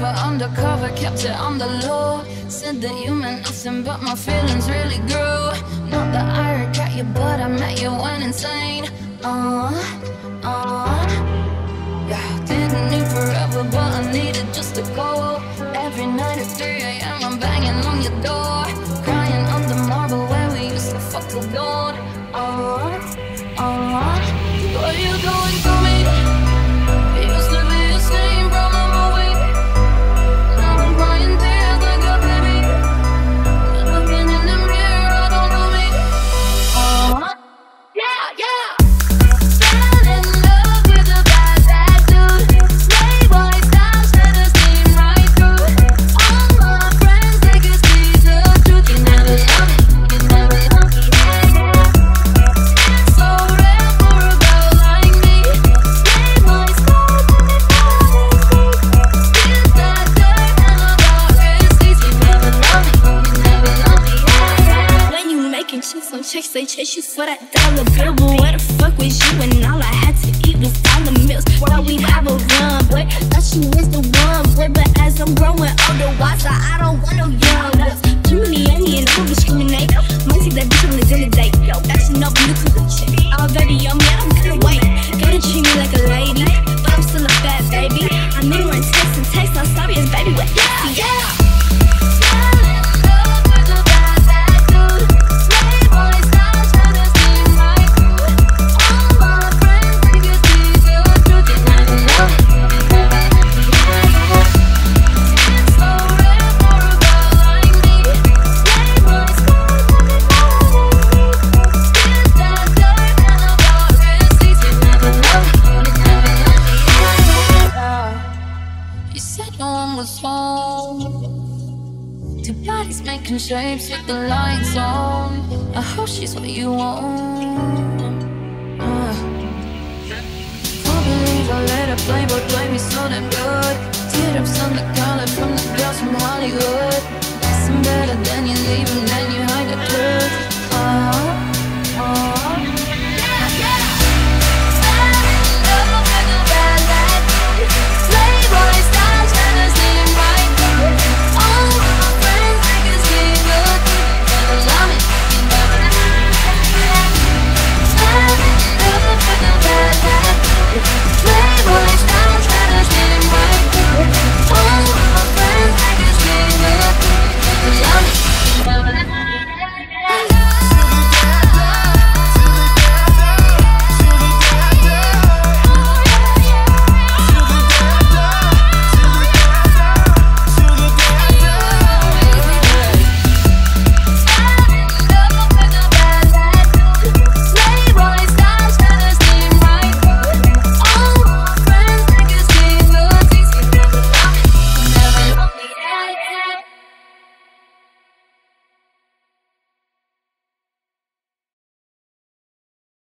never undercover, kept it on the low. Said that you meant nothing, but my feelings really grew. Not that I regret you, but I met you went insane. Yeah, didn't need forever, but I needed just to go. Every night at 3 AM I'm banging on your door, crying on the marble where we used to fuck the gold. What are you doing to me? It used to be the same from a movie. Now I'm crying tears like a baby, looking in the mirror, I don't know me. Yeah. Fell in love with a bad dude. Playboy style, set the steam right through. All my friends take us to the truth. You never love me, you never love me. It's so rare for a girl like me. Playboy style, feels that dirt and my dog receipts. You never love me, you never love me. When you making checks on checks, they chase you for that dollar bill. But where the fuck was you when all I had to eat was dollar meals? Thought we'd have a run, boy, thought you was the one, boy. But as I'm growing older, watch I don't want no young ones. Too many and I don't discriminate. Might take that bitch on the dinner date. Fashion up new to the chick. Already on me, I don't gotta wait. Gotta treat me like a lady, but I'm still a bad baby. I never run text and text, I'm sorry, it's baby, what? Yeah. Fell in love with a bad dude. Playboy style, set the steam right through. All my friends take us to the truth. You never love me, you never love me. It's so rare for a girl like me. Playboy style, feels that dirt and my dog receipts. You never love me, you never love me. You said no one was home. Two bodies making shapes with the lights on. I hope she's what you want. Can't believe I let a Playboy play me so damn good. Teardrops on the collar from the girls from Hollywood.